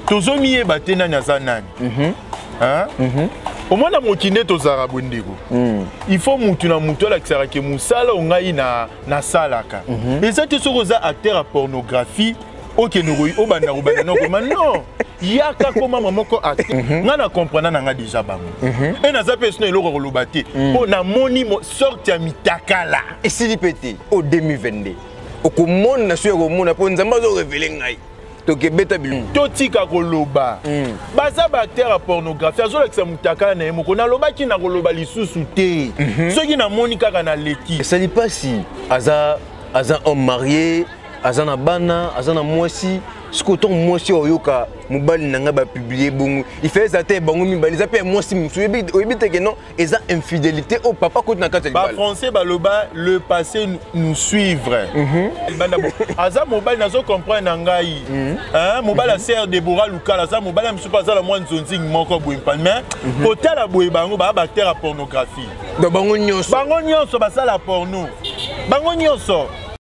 tozomi ye batena nyaza nani hein au moins na mokinde tozara bondeko il faut mutu na mutu la kisara ke musala ongai na salaka et ça te sokoza acteur à pornographie OK nous o banda ko banda non yaka koma mamoko acteur nga na comprendre na nga déjà bango et na za personne eloko kolobate po na moni sorti ya mitakala et s'il pété au 2022 au komona na suyo komona po nzamba zo révéler ngai tokebeta bilu totika koloba baza ba acteur à pornographie azola kisa mutakala na yemo kona loba ki na koloba lisusu te soki na moni kaka na leki ça dit pas si aza homme marié azana bana azana mwasi sikoton mwasi oyoka mobali nanga ba publier bongo il fait ça te bongo mibali za pe mwasi musu obite que non eza infidélité au papa ko na kata ba français ba loba le passé nous suivre banda aza mobali nazo comprendre ngai hein mobali sert Deborah Lukala za mobali msupa aza la mwana zonzing moko boimpa mais kotala boye bango ba acteur à pornographie do bango nyonso ba sala porno bango nyonso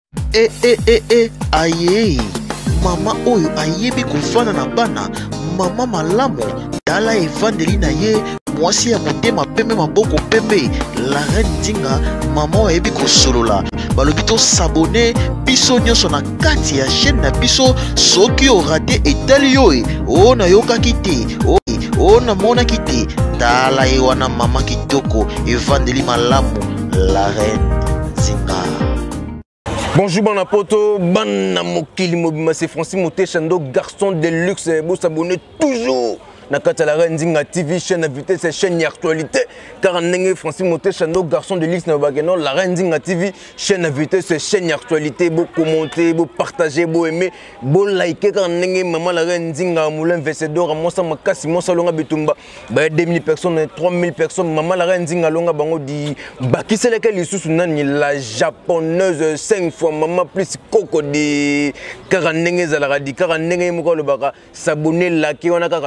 aye mama oyo ayebi kofana na bana mama malamu tala evandeli na ye mwasi ya motema pembe maboko pembe la reine Nzinga mama oyo ayebi kosolola balobi to s'abonner biso nyonso na kati ya chaîne na biso soki orate etali yo o na yokaki te o na monaki te tala ye wana mama kitoko evandeli malamu la reine Nzinga. Bonjour bon poto, ban mokili mobima c'est Francis Moté Chando garçon de luxe vous s'abonner toujours na kata la Reine Nzinga TV chaîne invité c'est chaîne actualité car en Francis Moté Chando garçon de luxe na bageno la Reine Nzinga TV chaîne invité c'est chaîne actualité beau commenter beau partager beau aimer beau liker car en maman la Reine Nzinga moulin vencedor moi ça makasi moi salonga bitumba ba 2000 personnes 3000 personnes maman la Reine Nzinga longa bango di bakise lequel lisusu nani la japonaise 5 fois maman plus koko de car en za la radi car en moko le baka s'abonner liker on a kaka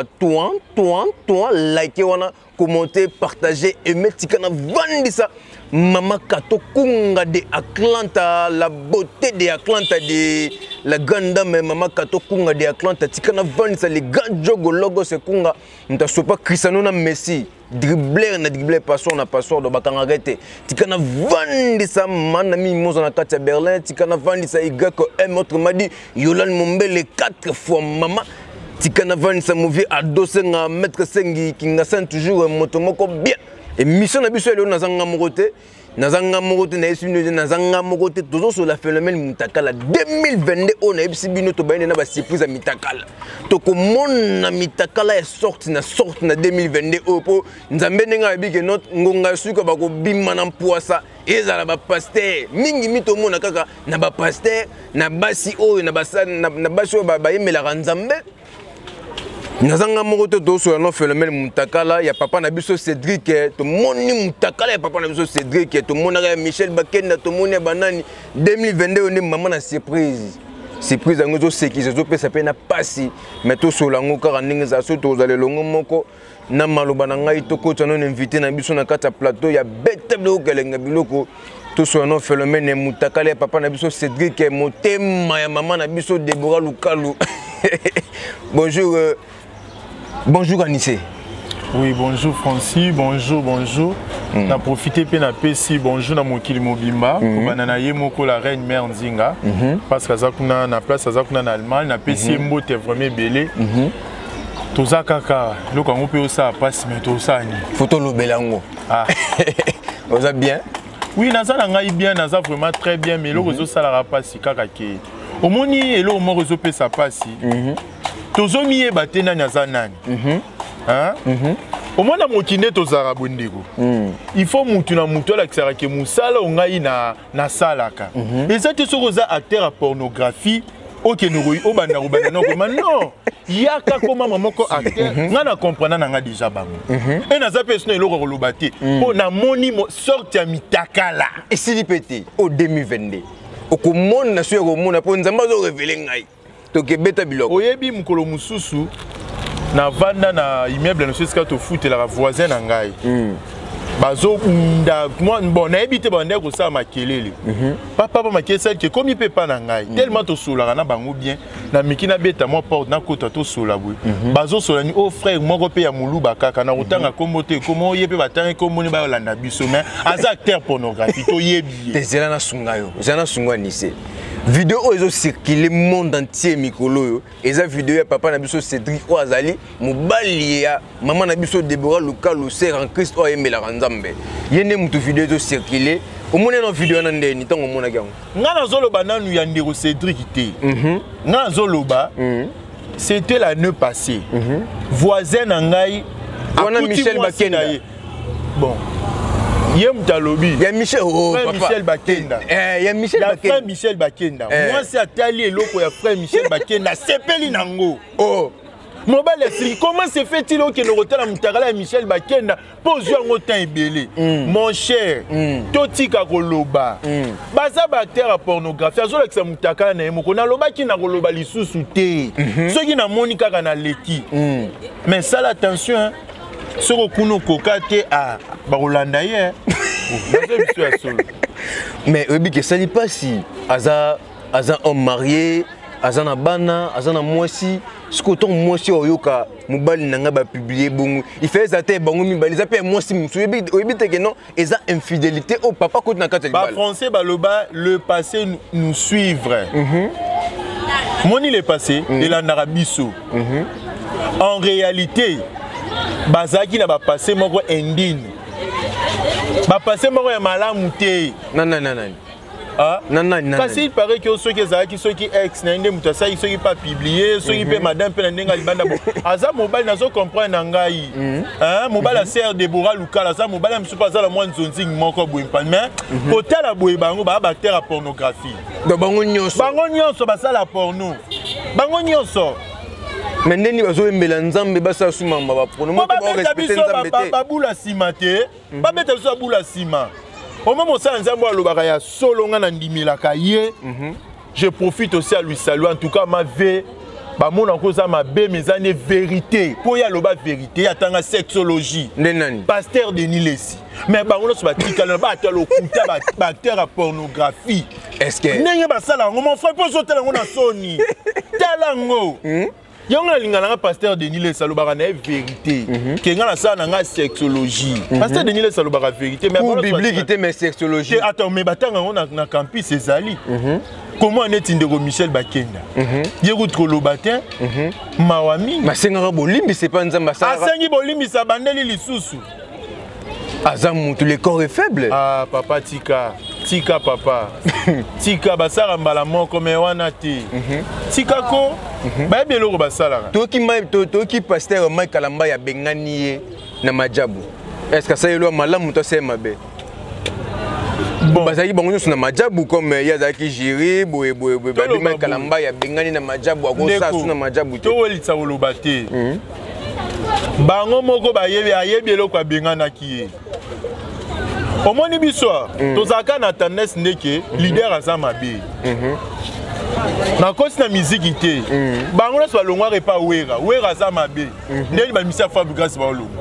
toi, likez, commenter, partager, aimer, tikana vandisa. Mama Kato Kunga de Atlanta, la beauté de Atlanta de la grande dame Mama Kato Kunga de Atlanta, tikana vandisa les grands jogo logo se Kunga, n'ta sopa Cristiano na Messi. Dribbler passeur na passeur do bakanga arrêté tikana vandisa manami mozo na kati ya Berlin tikana vandisa igako autre m'a dit Yolan Mombele 4 fois maman tikana vandisa movie adosé nga maître sengi kinga sen toujours motomoko bien et mission na biso na zanga mokote na esino na zanga mokote toujours sur la phénomène mutakala 2022 on a ebisi bino to bayende na ba surprise à mitakala to ko mona mitakala est sorti na 2022 po nzambe nenga ebike not ngonga suka bako bima na mpoasa ezala ba pasteur mingi mito mona kaka na ba pasteur na basi oyo na basi oyo ba yemela nzambe nazanga mokoto to so no phénomène mutakala ya papa na biso Cédric to moni mutakala ya papa na biso Cédric to mona Michel Bakenda to moni banani 2022 on maman na surprise ngo zo seki zo pesa pe na pasi mais to so lango ka ndinga za so to zale longo moko na maloba na ngai to ko tano invité na biso na kata plateau ya betable o kelenga biloko to so no phénomène mutakala ya papa na biso Cédric motema ya maman na biso Deborah Lukalu. Bonjour Anissé. Oui, bonjour Francis, bonjour. Na profité pe na pesi bonjour na mokili mobimba, banana ye moko la reine mère Nzinga parce que ça kuna na place ça kuna na Allemagne na pesi mbote vraiment belé. Toza kaka, loko ngo pe osa passe mais tosa ni. Photo lo belango. Ah. Oza bien? Oui, naza na ngai bien, naza vraiment très bien mais loko zo sala ra passe kaka ke. Omoni elo mo rezo pe sa passe. Tozomi ye batena nyaza nani hein au moins na mokinde tozara bondeko il faut mutu na mutu la kisara ke musala ongai na salaka et ça te sokoza acteur à pornographie OK nous o banda ko banda non yaka koma mamoko acteur nga na comprendre na nga déjà bango et na za personne eloko kolobate po na moni sorti ya mitakala et s'il pété au 2022 au komona na suyo komona po nzamba zo révéler ngai tokebeta biloko oyebi mukolo mususu na vanda na immeuble na sika to foot la voisin na ngai bazo moi bon na ebité bande ko sa makelele papa makelele que comme il peut pas na ngai tellement to sola na bango bien na mikina beta moi porte na kota to sola boy bazo sola ni oh frère moko pe ya muluba kaka na utanga komote komo yebe batanga komoni ba landa biso mais aza acteur pornographique to yebi tezela na sungayo zana sungwa nise vidéo ozo circuler monde entier mikolo yo eza vidéo ya papa na biso Cédric Oazali mobali ya maman na biso Deborah Luka Lucer en Christ o emela Nzambe yene mutu vidéo ozo circuler omone na vidéo na ndeni tango mona kyango ngana zoloba nanu ya ndeko Cédric te ngana zoloba c'était l'année passée voisin na ngai wana Michel Bakenda bon Yem Talobi. Il y a Michel, oh, frère papa. Michel Bakenda. Il y a Michel Bakenda. Frère Michel Bakenda. Moi, c'est Atali et l'autre, il y a frère Michel Bakenda. C'est Pelinango. Oh. Comment se fait-il que le retard à Moutarala et Michel Bakenda pose un autant ébélé? Mon cher, Totika Koloba. Baza bactère à pornographie. Azo avec sa Moutakala na yemo. Kona loba ki na Koloba li sous-souté. Ceux qui na Monika kana leki. Mais ça, l'attention, ce qu'on kokate à Barolanda hier. Mais Obi, ça n'est pas si Aza homme marié, Aza na bana, Aza na moisi, ce que ton moisi oyoka, mobile nanga ba publier bon, il fait ça tête bon mi ba les appelle moisi musu. Obi te que non, eza infidélité au papa côté na kata ba français baloba le passé nous suivre. Moni le passé et la narabiso. En réalité bazaki na ba passé moko indigne. Ba passé moko ya malamu te. Non. Ah non. Parce qu'il paraît que ceux qui ex n'ende mutasa ceux qui pas publié, ceux qui peut madame pe ndenga libanda bo. Aza mobile nazo comprendre ngai. Hein, mobile a sert Deborah Luka, aza mobile am super za la moins zonzing moko boimpa mais hôtel a boy bango ba acteur à pornographie. Donc bango nyonso ba sala porno. Bango nyonso. Mais ndeni bazo embela Nzambe basa suma ba porno mo ba respecter Nzambe te. Ba bula sima te. Ba beta biso bula sima. Au moment où ça Nzambe alobaka ya solo nga na ndimilaka ye. Je profite aussi à lui saluer en tout cas ma vie. Ba mona ko za ma be mes années vérité. Pour ya loba vérité atanga sexologie. Ndenani. Pasteur Denis Lessi. Mais ba ngolo so ba tikala ba atelo kuta ba acteur à pornographie. Est-ce que ndenge ba sala ngo mon frère po so tela ngo na soni. Talango. Yonga lingana pasteur Denis Lessi alobaka na vérité. Kenga na sa na nga sexologie. Pasteur Denis Lessi alobaka vérité mais pour biblique était mais sexologie. Attends mais batanga ngo na campus ezali. Comment on est indego Michel Bakenda? Yerout Kolobatin, Mawami. Masenga bolimbi c'est pas Nzamba ça. Asengi bolimbi sa bandeli lisusu. Azam tout le corps est faible. Ah papa tika papa. Tika basara mbala moko me wana te. Tika ko ba bielo ko basala. Toki pasteur Mike Kalamba ya bengani na majabu. Est-ce que ça yelo malamu to sema be? Bon bazaki bango nyonso na majabu comme yazaki jiri boye babi Mike Kalamba ya bengani na majabu akosa su na majabu te. To welitsa woloba te. Bango moko ba yebi eloko bengana ki. Omoni biso tozaka na tendance ndeke leader azama be. Na kosi na musique te. Bango na so longwa repa wera azama be. Ndeli ba misa Fabrice ba olongo.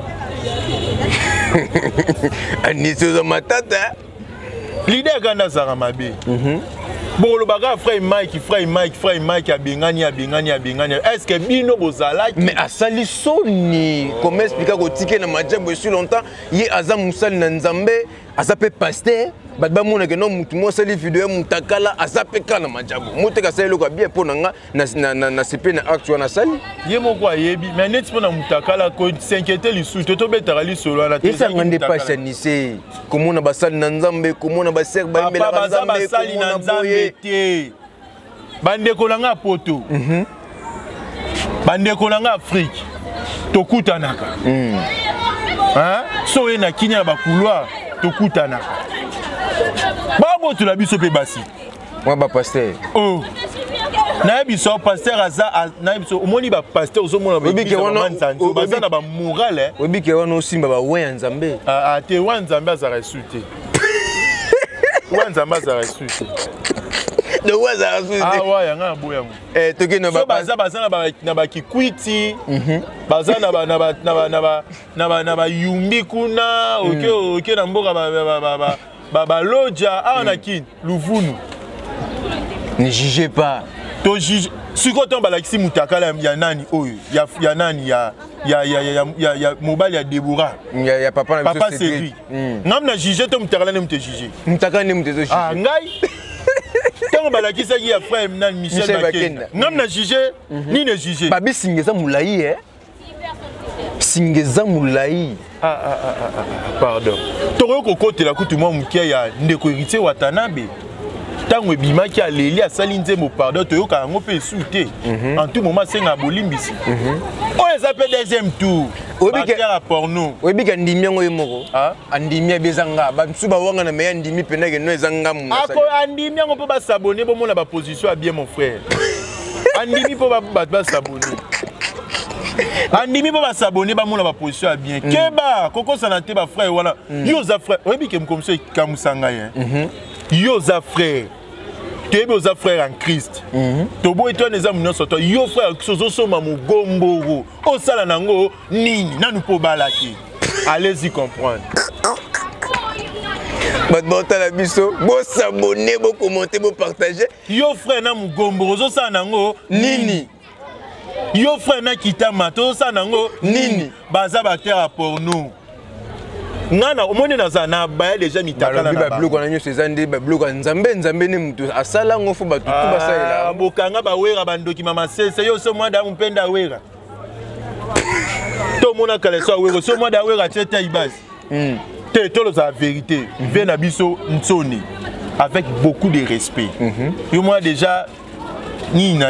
Aniso za matata. Leader ganda zara mabe. Bon le baga frère Mike a bengani. Est-ce que bino bozala mais à salisoni comment expliquer ko tike na majabu sur longtemps ye azam musal na Nzambe azape pasteur ba mona que non mutu mo sali vidéo mutakala azape kana majabu muteka sali ko bien pona nga na CP na acte na sali ye moko ayebi mais net pona mutakala ko s'inquiéter lisu to betara li solo la tese ça ngande pas chanise comment na basali na Nzambe comment na baser ba mbela Nzambe basali na Nzambe te bandeko langa poto bandeko langa Afrique tokutanaka hein so na kinya ba couloir tokutanaka babo tu la biso pe basi moi ba pasteur oh na biso pasteur aza na biso omoni ba pasteur ozomona ba obike wana baza na ba moral obike wana osimba ba we Nzambe te wa Nzambe aza resuté wa Nzambe aza resuté Donc ouais ça rassure. Ah ouais, yanga boya mo. Toke no ba. ba. So baza na ba kikwiti. Baza na ba yumbi kuna, OK na mboka ba loja na kin luvunu. Ne jugez pas. To juge. Siko ton balakisi mutakala ya nani oyo. Ya nani ya mobile ya Deborah. Ya papa na papa Cédric. Ngam na juger to mutakala ne mute juger. Mutakala ne mute juger. Ah ngai. Tant balakisa ki ya frère nani Michel Bakenda. Ngam na juger ni ne juger. Babi singeza mulai Singeza mulai. Pardon. Toro kokotela kutu mwa mukia ya ndeko héritier Watanabe. Tango ebimaki aleli asali nzembo pardon toyoka yango mpe esu te en tout moment asenga bolimbisi oyo eza mpe deuxième tour bakera porno oyebika ndimi yango ye moko andimi abezanga basusu bawanga na meya ndimi pendake no eza ngamu andimi yango mpo basabone bomona baposition ya bien mon frère andimi mpo bato basabone andimi mpo basabone bamona baposition ya bien keba kokosana te bafrère wana yo oza frère oyebike mokomiso ekamusanga ye yo za frère tu es aux frères en Christ. Tobo et toi les amis non yo frère sozo soma mugomboro o sala nango nini nanu po balaki. Allez-y comprendre. Bon la biso, bo s'abonner, bo commenter, bo partager. Yo frère na mugomboro zo sala nango nini. Yo frère na kitama to sala nango nini. Baza batera porno. Ngana omone nazana baya déjà mitakala na ba bloko na nyo sezande ba bloko nzambe ne mutu asala ngofu batu tu basala bokanga ba wera bandoki mama sese yo so mwada mpenda wera to mona kala so wera so mwada wera tete ibasi te to la vérité vena biso ntsoni avec beaucoup de respect yo moi déjà nina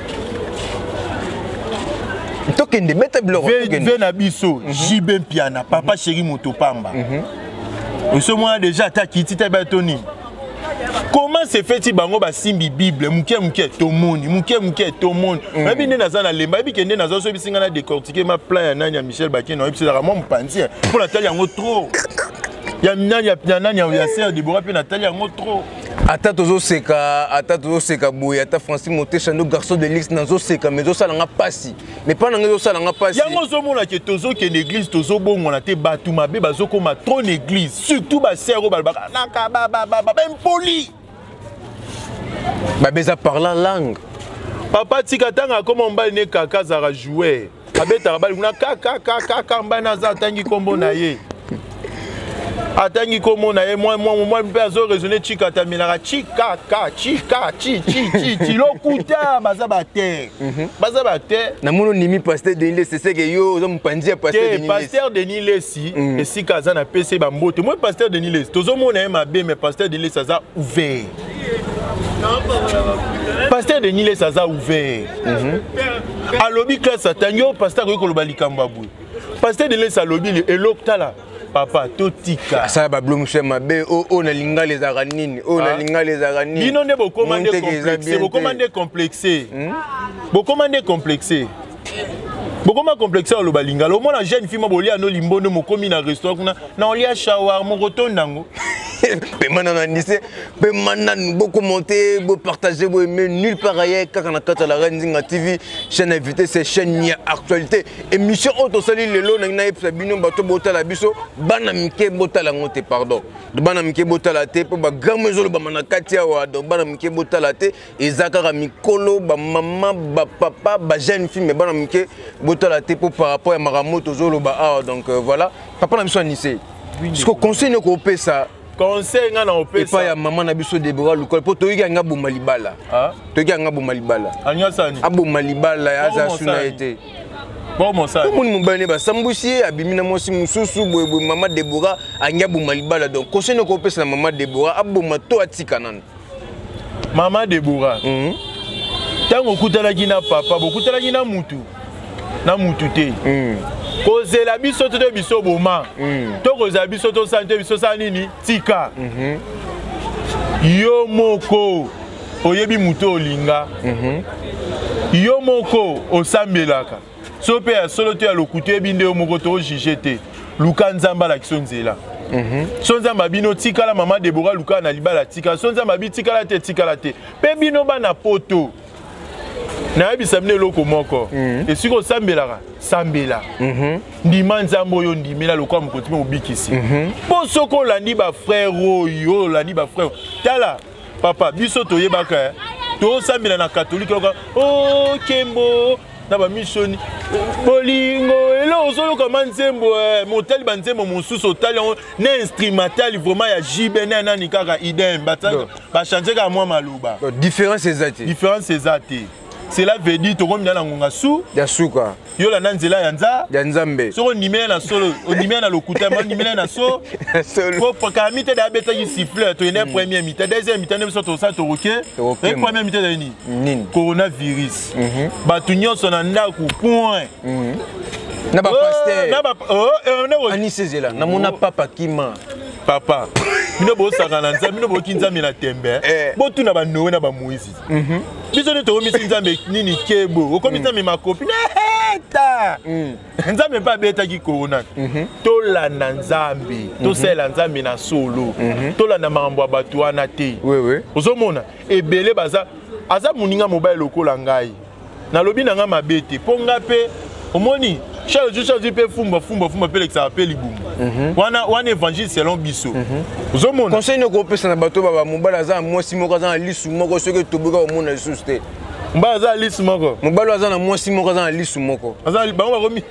tokende meta bloko vena biso jibe piana papa chéri motopamba so moi déjà ta kiti ta batoni comment se fait-il bango ba simbi bible muke to monde babi ne nazana lemba babi kende nazo so bisinga na décortiquer ma plan ya nani ya Michel Bakena et puis c'est vraiment mpanzi pour Nathalie yango trop ya nani ya sœur Deborah puis Nathalie yango trop ata tozo seka boya ata Francis Motesha no garçon de l'X nazo seka mais zo sala nga pasi mais pas nga zo sala nga pasi yango zo mona ke tozo ke l'église tozo bongo na te batu mabe bazo koma trop l'église surtout ba sœur o balbaka naka ba impoli babeza parlant langue papa tika tanga comme mbali ne kaka zara jouer abeta bali kuna kaka mbana za tangi kombo na ye atangi kombo na ye moi mpe azo raisonner chika tamelaka chika lokuta baza bate na mono nimi pasteur Denis c'est ce que yo zo mpanzi pasteur Denis pasteur Denis Lesi esika aza na pese bambote moi pasteur Denis Lesi tozo mona ye mabe mais pasteur Denis Lesi aza ouvert pasteur Denis Lesi aza ouvert alobi classe atangi o pasteur ko koloba likambo abwe pasteur Denis Lesi alobi elokutala papa totika ça ba blom chema be o na linga les aranini o na linga les aranini bino ne bo commander complexé Bokoma complexé au balinga lo mona jeune fille mobolia no limbono mokomi na restaurant kuna na olia shawarma rotondango Pemana nandise, pemana beaucoup monter, beaucoup partager, beaucoup aimer nulle part ailleurs quand on a quand la Rendinga TV chaîne invité c'est chaîne Nia actualité émission auto sali lelo na epsa bino bato botala biso bana mike botala ngote pardon de bana mike botala te po ba gamezo lo ba manakati awa donc bana mike botala te ezakara mikolo ba maman ba papa ba jeune fille mais bana mike botala te po par rapport à maramoto zolo ba ah donc voilà papa na biso anissé ce que conseil ne ko pesa conseil nga na opesa et pas ya maman na biso Deborah Lukol po toyika nga boma libala toyika nga boma libala anya sani aboma libala ya za suna été bon mon sani mon mobane ba sambusi abimi na mosi mususu boye maman Deborah anya boma libala donc conseil ne ko opesa na maman Deborah aboma to atika nan maman Deborah tango kutalaki na papa bokutalaki na mutu te kozela biso to biso boma to kozela biso to santé biso sanini tika yo moko oyebi muto olinga yo moko osambelaka so pe ya solo te ya lokutu ebi nde yo moko to juge te luka nzamba la kiso nzela Sonza mabino tikala maman Deborah Luka na libala tika. Sonza mabi tikala te tikala te. Pe bino bana poto. Na yebi samne loko moko. Et si ko sambela sambela. Ndima nzambo yo ndimela lokwa mukoti mobikisi. Po soko landi ba frère yo landi ba frère. Tala papa biso toyebaka to sambela na catholique oh kembo na ba mission bolingo elo ozolo kama nzembo motel banzembo mosusu otali na instrumental vraiment ya jibe na nani kaka idem ba changer ka moi maluba différence ezati cela veut dire to comme na ngonga su ya suka yo la nanzela ya nzambe so nimela na solo nimela na lokuta ma nimela na so pour ka mite da beta qui siffle to une première mi-temps deuxième mi-temps même so to sa to roquer et première mi-temps de ni coronavirus ba tunyo sona ndaku point na ba pasteur na ba on ani sezela na mona papa kima papa bino bo sakana nzambe bino bo kinzambe na tembe bo tuna ba nowe na ba moïse biso ne to misi nzambe nini kebo okomi nzambe makopi ta nzambe pa beta ki corona to la na nzambe to sela nzambe na solo to la na mambo abatu wana te ozomona ebele baza aza muninga mobile lokola ngai na lobi na nga mabete ponga pe omoni chaque jour peut fumba pe ça appelle libum wana évangile selon biso ozomona conseil no ko pesa na bato baba mobala za mwasi moko za lisu moko soki tobuka omona lisusu te mbala za lisu moko mobala za na mwasi moko za lisu moko aza bango bakomi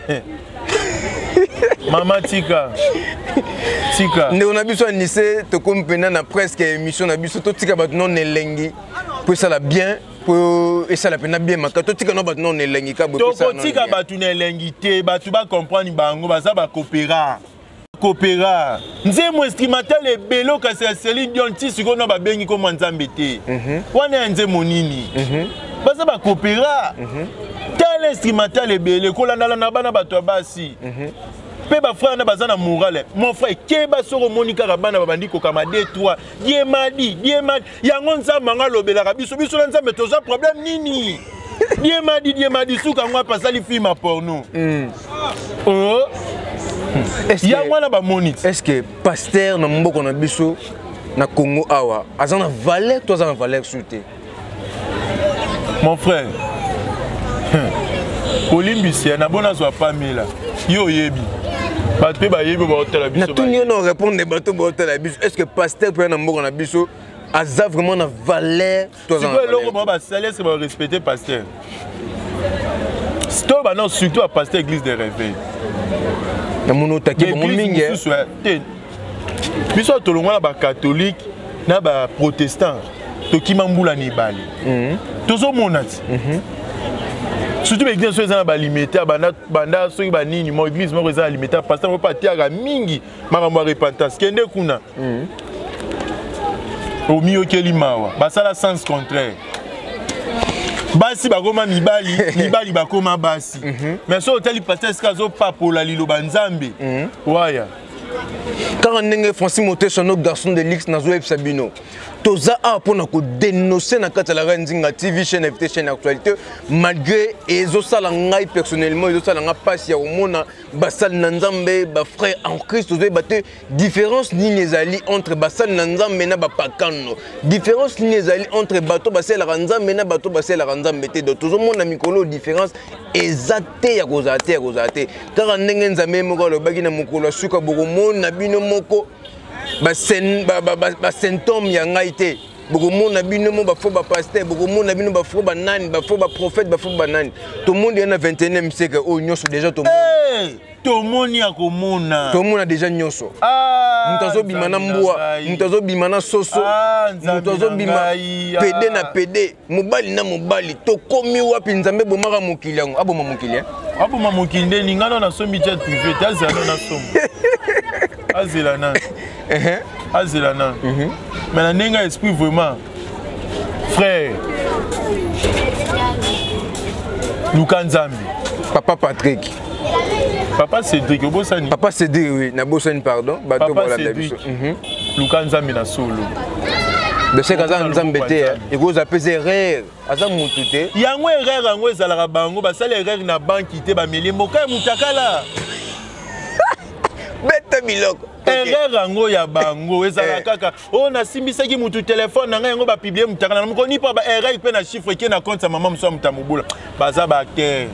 mama tika ndeko na biso anise tokomi pena na presque émission na biso totika bato non elengi po esala bien po esala pena bien maka totika no bato non elengi ka bo to tika bato na elengi te bato ba comprendre bango baza ba coopéra nzemo instrumental ebelo kasi ya Céline Dion ti siko no ba bengi ko mwanzambe te wana nzemo nini baza ba coopéra tel instrumental ebele kolanda na bana bato basi pe ba frère na bazana morale mon frère keba soko monika bana babandi ko kama D3 diemadi yango nzamba ngalobela biso na nzambe toza problème nini diemadi suka ngwa pasali film porno yango na ba monite est-ce que pasteur na mboko na biso na Congo awa azana valeur to azana valeur souté mon frère Olimbisi na bona zo pamela yo yebi bato ba yebi ba hôtel biso na tout non répondre bato ba hôtel biso est-ce que pasteur peut na mboko na biso aza vraiment na valeur to azana valeur si ba salaire c'est ba respecter pasteur stop ba non surtout à pasteur église de réveil na mono také mo mingi biso to longwa ba catholique na ba protestant to kimambula ni bali tozo monati surtout les églises sont limité banda soki ba nini mo église mo eza limité pasteur pas tiaga mingi makambo repentance kende kuna au mieux keli mawa basala sens contraire basi bakoma mibali bakoma basi mais so hôtel pasteur skazo papola liloba nzambe waya quand ndenge Francis Motesha no garçon de Lix na zo Sabino toza a pona ko dénoncer na kata la Nzinga TV chaîne invité chaîne actualité malgré ezo sala ngai personnellement ezo sala nga passe ya omona basal na nzambe ba frère en Christ ozo baté différence ni nezali entre basal na nzambe na ba pakano différence ni nezali entre bato basel la nzambe na bato basel la nzambe te do tozo mona mikolo différence exacte ya kozate car ndenge nzambe moko lo baki na mokolo suka boko mona bino moko ba symptôme ya ngai te boko mona bino mo ba fo ba pasteur boko mona bino ba fo ba nani ba fo ba prophète ba fo ba nani to monde na 21e siècle o nyoso déjà to moni ya komona to mona déjà nyoso mutazo bima na mbwa mutazo bima na soso mutazo bima pede na pede mobali na mobali to komi wapi nzambe bomaka mokili yango aboma mokili nde ningana na sombi jet privé tazana na sombi azela na mais na ndenge esprit vraiment frère Luka Nzambe papa Patrick papa Cédric obosani papa Cédric oui na bosani pardon bato papa Cédric Luka Nzambe na solo de ce kaza Nzambe te ekoza pesa erreur aza mutu te yango erreur yango ezalaka bango basala erreur na banki te bameli moka mutakala beta biloko erreur yango ya bango ezala kaka o nasimbisaki mutu telefone na ngai yango bapiblie mutakala na mokoni mpo baerreur mpe na chiffre eke na compte ya mama mosu ya mutu ya mobula baza baacteur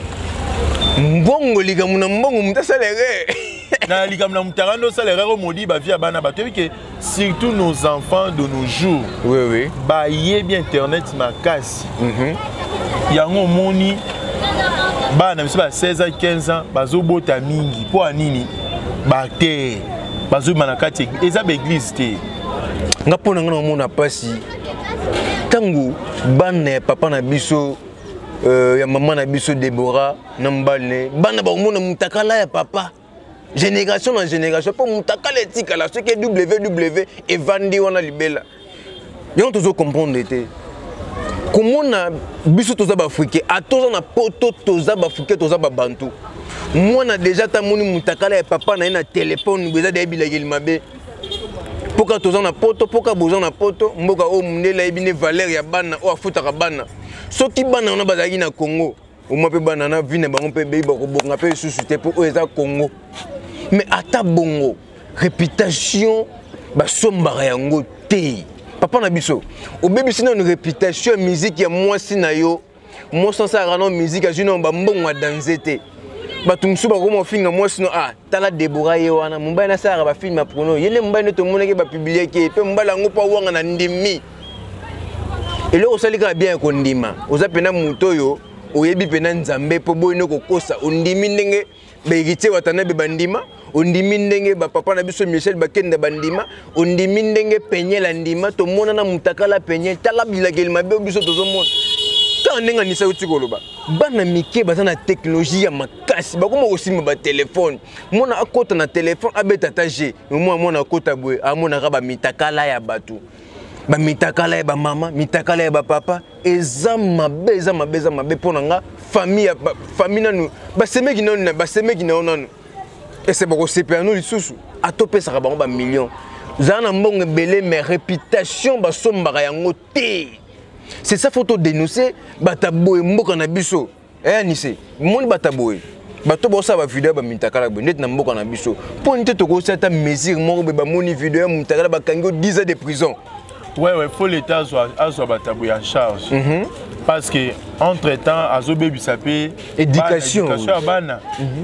mbongo likambo na mbongo mutu asala erreur na likambo na mutaka ndo osala erreur omodi bavie ya bana bato yebi ke surtout nos enfants de nos jours oui bayebi internet makasi yango omoni bana biso ba 16 ans 15 ans bazobota mingi mpo anini baacteur bazobima na kati eza baeglise te nga mpo na nga na omona pasi ntango bana ya papa na biso ya mama na biso Deborah na mbale bana baomona mutakala ya papa génération na génération mpo mutakala etikala soki ww evandi wana libela yango tozo comprendre te komona biso toza baafrike atoza na poto toza baafrike toza babantu mwana deja tamoni mutakala ya papa na ye na telefone beza deyebilakeli mabe poka toza na poto poka boza na poto mboka oyo mundele ayebi ne valeur ya bana oyo afutaka bana soki bana wana bazalaki na Congo omwa mpe bana na vi na bango mpe beyi bakobonga mpe lisusu te mpo oyo eza Congo mais ata bongo réputation basombaka yango te papa na biso obebisi na une réputation ya musique ya mwasi na yo mwasi asalaka na musique azwi na bambongo ya danse te bato mosusu bakoma ofinga mwasi no tala Deborah ye wana mobali nasalaka bafilme ya prono ye nde mobali nde tomonaki bapublieke mpe mobali yango mpo awanga na ndimi eloko osali kaka bien ya kondima oza mpena moto oyo oyebi mpena nzambe mpo boyino kokosa ondimi ndenge baheritier watana be bandima ondimi ndenge bapapa na biso Michel bakenda bandima ondimi ndenge Penyel andima tomona na mutakala Penyel tala bilakeli mabe biso tozomona ka ndenge nisa uti koloba bana mike baza na technologie ya makasi bakoma kosimba ba telefone mona akota na telefone abeta taje mona akota boye amonaka ba mitakala ya batu ba mitakala ya ba mama mitakala ya ba papa eza mabe pona nga famille nanu basemeki nanu nanu ese bako sepea no lisusu atopesaka bango ba million za na mbongo belé mais réputation basombaka yango te c'est ça faut dénoncer bataboye mboka na biso nise moni bataboye bato bosa ba video ba mitakala bo net na mboka na biso po nte to ko seta mesure moko be ba moni video ya mitakala bakangi 10 ans de prison. Ouais, faut l'État soit bataboué en charge. Parce que entre temps, Azobe sapé éducation bana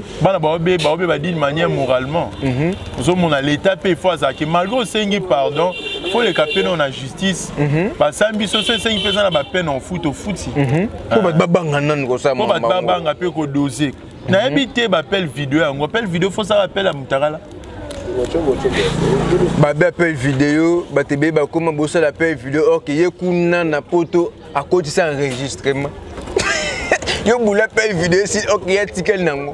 bana d'une manière moralement. Nous l'État paye fois que malgré cinq pardon, faut les caper dans la justice. Parce que ambition c'est 5 personnes la peine en foot au foot. Faut ba banga nan ko ça. Faut ba banga pe ko doser. Na habité appel vidéo, on appelle vidéo faut ça rappel à Mutakala. Babe appel vidéo, batebe ba comment bosser l'appel vidéo or que yekuna na poto à côté ça enregistrement. Yo boule appel vidéo si ok ya tikel nango.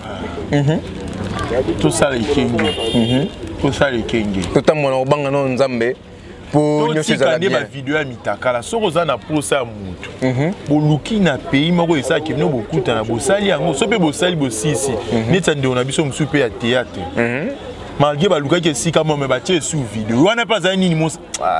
Tout ça les kingi. Tout ça les kingi. Tout à mon banga non nzambe pour nous faire des vidéos à mitakala sokoza na posa mutu. Boluki na pays moko esa ki no bokuta na bosali yango so pe bosali bosisi. Netande on a biso msupe ya théâtre. Malgré baluka qui si quand même battu sous vidéo on n'a pas un mot.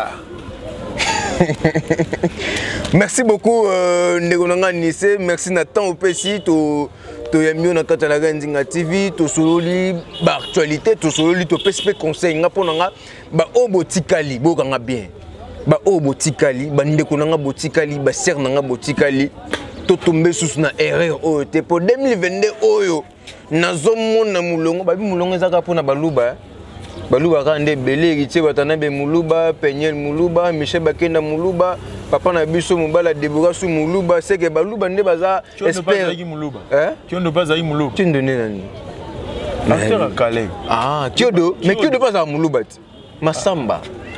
Merci beaucoup Negonanga Nissé, merci Nathan Opesi to yamio na kata la Nzinga TV to sololi ba actualité to sololi to pesipe conseil nga ponanga ba obotikali bokanga bien ba obotikali ba ndeko nanga botikali ba ser nanga botikali to tomber sous na erreur oyo te pour 2022 oyo nazomona mulongo babi mulongo ezaka pona baluba ka nde belé héritier batana be muluba Penyel muluba Michel bakenda muluba papa na biso mobala Deborah su muluba c'est que baluba nde baza espère qui on ne pas aïe muluba tu ndonné nani acteur Calais Kyodo mais Kyodo pas à muluba Masamba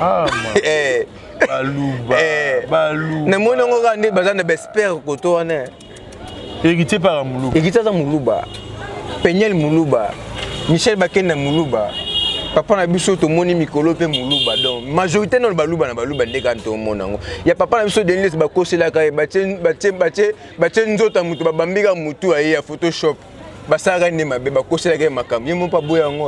baluba na mona ngo nde baza na espère koto wana héritier par muluba héritier za muluba Penyel muluba Michel bakenda muluba papa na biso to moni mikolo pe muluba donc majorité non baluba na baluba ndeka to monango ya papa na biso Denis ba kosela ka batie nzota mutu babambika mutu aye ya Photoshop basaka ne mabe ba kosela ka makam yemo pa boya ngo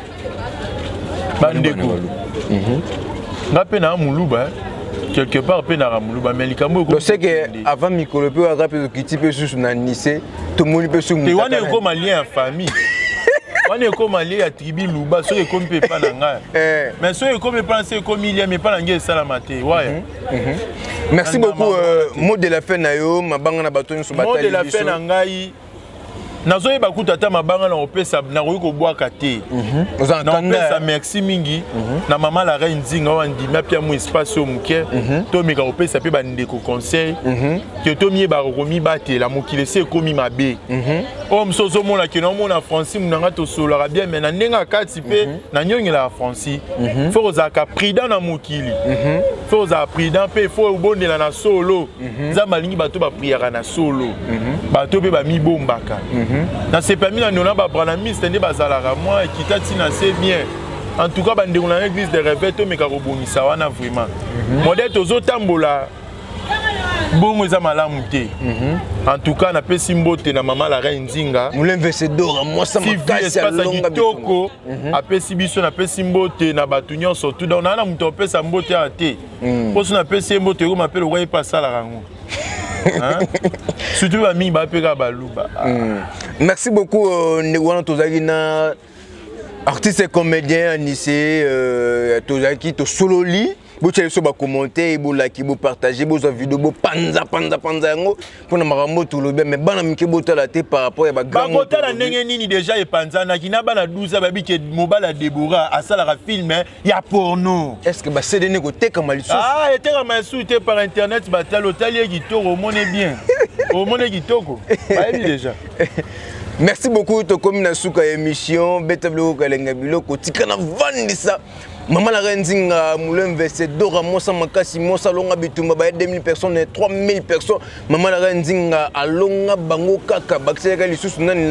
bandeko ngape na muluba quelque part pe na muluba mais likambo ko c'est que avant mikolo pe aga pe kiti pe susu na Nissé to moni pe su mutu te wana ko malien en famille On est comme allé à tribu Luba, ceux qui ne pas n'anga. Mais ceux qui ne pas c'est comme il y a mais pas n'anga salamate. Ouais. Merci beaucoup. Mot de la fin nayo, ma banga na bato sur bataille. Mot de la fin n'angai. Nazoye bakuta ta mabanga na opesa na ko boa kate. Na opesa merci mingi na mama la reine Nzinga wandi mapia mo espace au muke to meka opesa pe bande ko conseil que to mie ba romi bate la mokile se komi mabe. O msozo mona ke na mona Francis munanga to solara bien mais na ndenga kati pe na nyongela Francis. Faut za ka prudent na mokili. Faut za prudent pe faut obondela na solo. Za malingi bato ba priera na solo. Bato pe ba mi bombaka. Na c'est permis na nona ba prendre miste ndi bazalara moi et kitati na c'est bien. En tout cas bande on l'église de réveil to meka ko bongisa wana vraiment. Modèle tozo tambola. Bongo za malamu te. En tout cas na pesi mbote na mama la reine Nzinga. Mulemvese dora moi ça makasi ya longa bitoko. Apesi biso na pesi mbote na batunyo surtout dans na muto pesa mbote ate. Poso na pesi mbote ko m'appelle roi pasa la rango. Surtout à mi bapeka baluba. Merci beaucoup Negwana Tozagina artiste et comédien Anissé Tozaki to sololi. Vous allez sur commenter, vous likez, vous partagez, vous avez vidéo, vous panza yango pour na marambo tout le bien mais bana mike botala te par rapport à ba grand moto. Ba ndenge nini déjà e panza na kina bana 12 babi ke mobala Deborah asala ra film ya porno. Est-ce que ba CD ne ko te kama liso? Ah, et te kama te par internet ba tel hôtelier qui toro monnaie bien. Au monnaie qui toko. Ba déjà. Merci beaucoup to comme na suka émission betablo kalenga biloko tikana vandisa. Maman la reine Nzinga Mulemvese dora mosa makasi mosa longa bitumba ba 2000 personnes 3000 personnes. Maman la reine Nzinga alonga bango kaka bakiseka lisusu nani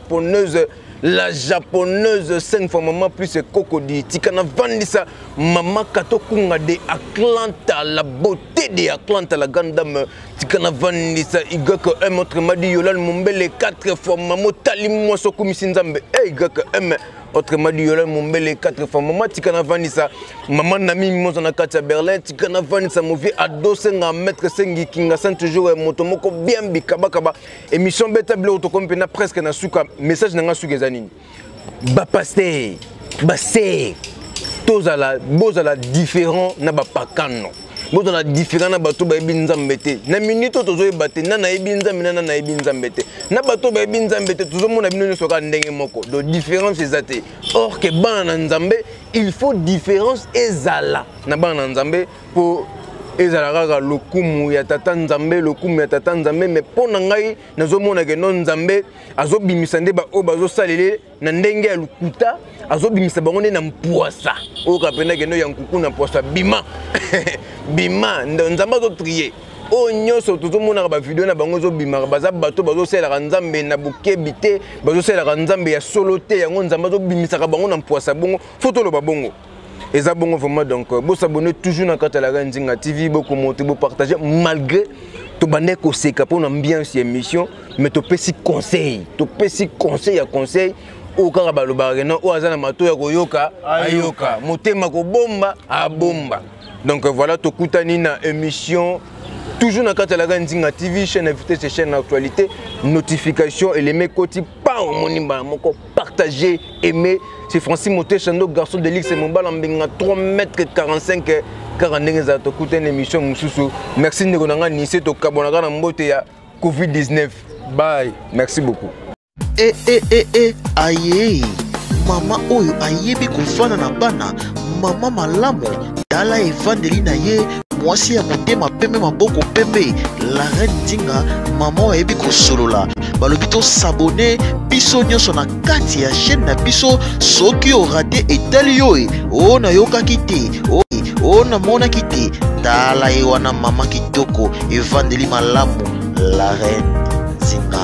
la japoneuse 5 fois maman plus Cocody tikana vandisa maman katokunga de Atlanta la beauté de Atlanta la grande dame tikana vandisa igaka un autre madi yolal mumbele 4 fois maman tali moso kumisinzambe igaka autrement dit yola mumbele 4 fois maman tikana vandisa maman nami moza na kati ya Berlin tikana vandisa movie adosé nga maître sengi kinga sant toujours motomoko bien bikabakaba émission beta bleu to kompena presque na suka message nga suka zanini ba pasteur ba c'est tozala bozala différent na ba pakano bozala différent na bato ba ebinzambete na minute tozo ebate na ebinzambe na ebinzambete na bato ba ebinzambete tozo mona bino soka ndenge moko do différence ezate or que bana nzambe il faut différence ezala na bana nzambe pour ezala kaka lokumu ya tata nzambe lokumu ya tata nzambe mais pona ngai nazomona ke non nzambe azobimisa nde ba o bazo salele na ndenge ya lukuta azobimisa bango nde na mpwasa o kapena ke no ya nkuku na mpwasa bima bima nzambe azo trier o nyoso tozomona ba video na bango zo bima baza bato bazo sela nzambe na bukebi te bazo sela nzambe ya solo te yango nzambe azo bimisa bango na mpwasa bongo photo lo ba bongo. Et ça bon vraiment donc vous s'abonnez toujours dans la Reine Nzinga TV, vous commentez, vous partagez malgré to bande ko seka pour ambiance émission mais to pesi conseil à conseil au karabalo barena o azana mato ya koyoka ayoka motema ko bomba a bomba. Donc voilà to kutani na émission toujours dans la Reine Nzinga TV, chaîne invitée, c'est chaîne d'actualité, notification et les mécoti pas au monimba moko partager aimer. C'est Francis Moté Chando garçon de l'X et mon bal en 3,45 m 40 za to kuta une émission mususu. Merci ndegonanga nisi to kabonaka na mbote ya Covid-19. Bye. Merci beaucoup. Aye. Mama oyo ayebi kofana na bana, mama malamu dala evandeli na ye mwasi ya motema pembe maboko pembe la reine Nzinga mama ayebi kosolola balobi to s'abonner biso nyonso na kati ya chaîne na biso soki o raté etali yo o na yokaki te o na monaki te tala ye wana mama kitoko evandeli malamu la reine Nzinga.